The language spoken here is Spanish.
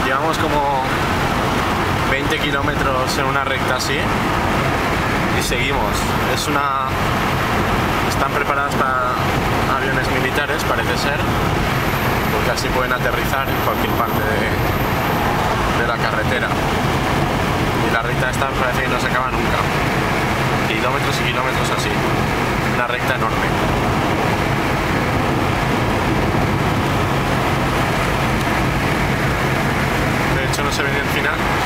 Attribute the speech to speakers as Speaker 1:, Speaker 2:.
Speaker 1: Llevamos como 20 kilómetros en una recta así y seguimos. Están preparadas para aviones militares, parece ser, porque así pueden aterrizar en cualquier parte de la carretera. Y la recta esta parece que no se acaba nunca. Kilómetros y kilómetros así. Una recta enorme. De hecho no se ve ni el final.